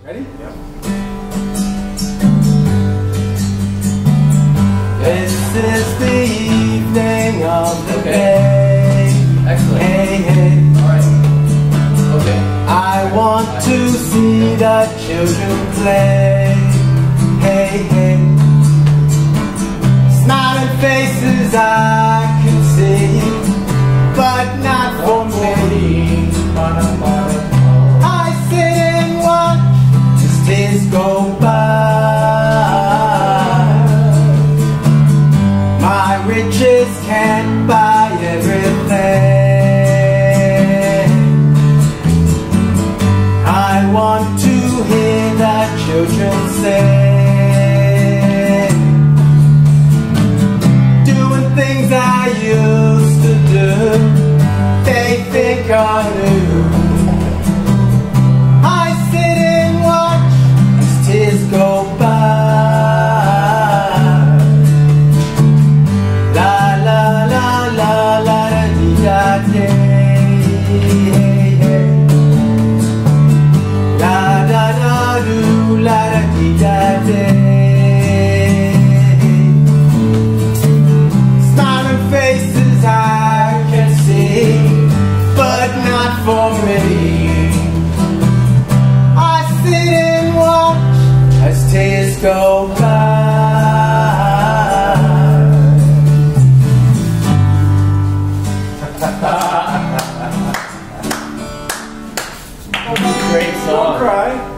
Ready? Yep. This is the evening of the day. Excellent. Hey, hey. Alright. Okay. I want to see the children play. Hey, hey. Smiling faces I can see, but not for me. I sit and watch as days go by. My riches can't buy everything. I want to hear the children sing, doing things I used to do. They think I knew. I sit and watch as tears go by. La la la la la da dee da day. La da da do la da dee da day. Smiling faces I can see, but not for me. I sit and watch as tears go by. Great song. Don't cry.